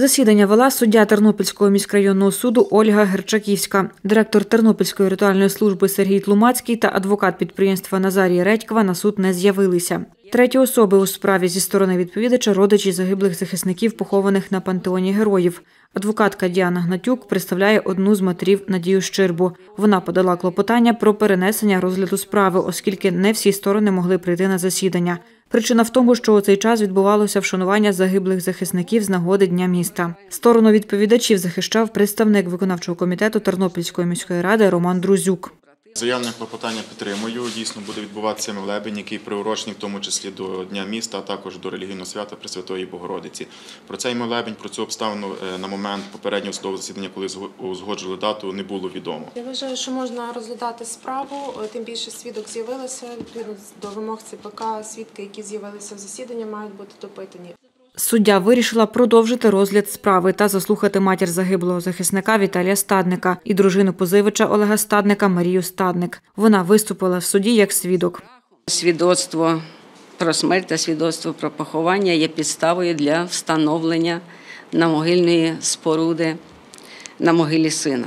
Засідання вела суддя Тернопільського міськрайонного суду Ольга Герчаківська, директор Тернопільської ритуальної служби Сергій Тлумацький та адвокат підприємства Назарій Редьква на суд не з'явилися. Треті особи у справі зі сторони відповідача – родичі загиблих захисників, похованих на пантеоні героїв. Адвокатка Діана Гнатюк представляє одну з матерів Надію Щирбу. Вона подала клопотання про перенесення розгляду справи, оскільки не всі сторони могли прийти на засідання. Причина в тому, що у цей час відбувалося вшанування загиблих захисників з нагоди Дня міста. Сторону відповідачів захищав представник виконавчого комітету Тернопільської міської ради Роман Друзюк. Заявне клопотання підтримую. Дійсно буде відбуватися молебень, який приурочений в тому числі до Дня міста, а також до релігійного свята Пресвятої Богородиці. Про цей молебень, про цю обставину на момент попереднього судового засідання, коли узгоджували дату, не було відомо. Я вважаю, що можна розглядати справу, тим більше свідок з'явилися. Відповідно до вимог ЦПК, свідки, які з'явилися в засіданні, мають бути допитані. Суддя вирішила продовжити розгляд справи та заслухати матір загиблого захисника Віталія Стадника і дружину позивача Олега Стадника Марію Стадник. Вона виступила в суді як свідок. Свідоцтво про смерть та свідоцтво про поховання є підставою для встановлення намогильної споруди на могилі сина.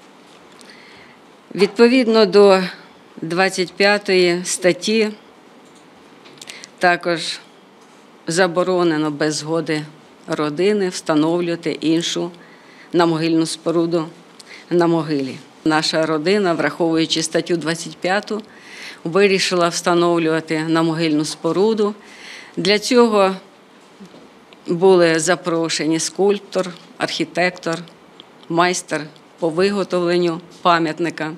Відповідно до 25 статті також заборонено без згоди родини встановлювати іншу намогильну споруду на могилі. Наша родина, враховуючи статтю 25, вирішила встановлювати намогильну споруду. Для цього були запрошені скульптор, архітектор, майстер по виготовленню пам'ятника.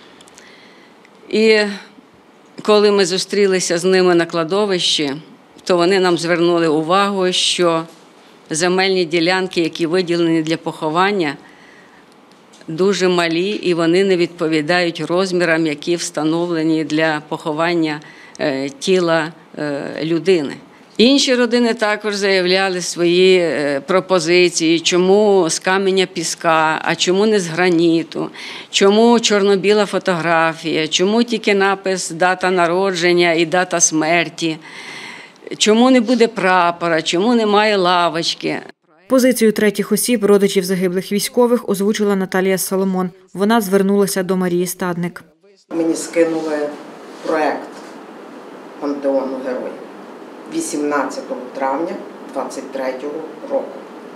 І коли ми зустрілися з ними на кладовищі, то вони нам звернули увагу, що земельні ділянки, які виділені для поховання, дуже малі і вони не відповідають розмірам, які встановлені для поховання тіла людини. Інші родини також заявляли свої пропозиції, чому з каменя піска, а чому не з граніту, чому чорно-біла фотографія, чому тільки напис «дата народження» і «дата смерті». Чому не буде прапора, чому немає лавочки? Позицію третіх осіб, родичів загиблих військових, озвучила Наталія Соломон. Вона звернулася до Марії Стадник. Мені скинули проєкт пантеону героїв 18 травня 2023 року.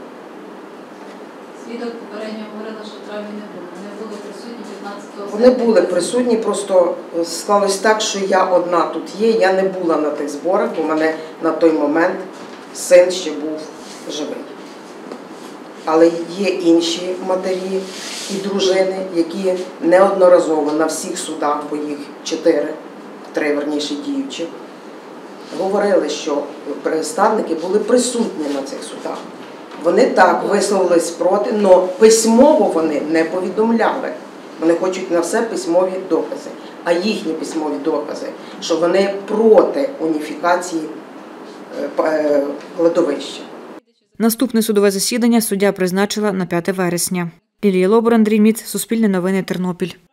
Свідок попередньо говорила, що травні не було. Вони були присутні 15-го. Вони були присутні, просто склалось так, що я одна тут є. Я не була на тих зборах, бо в мене на той момент син ще був живий. Але є інші матері і дружини, які неодноразово на всіх судах, бо їх 3 верніше діючі, говорили, що представники були присутні на цих судах. Вони так висловились проти, але письмово вони не повідомляли. Вони хочуть на все письмові докази. А їхні письмові докази, що вони проти уніфікації кладовища. Наступне судове засідання суддя призначила на 5 вересня. Лілія Лобур, Андрій Міц, Суспільне новини, Тернопіль.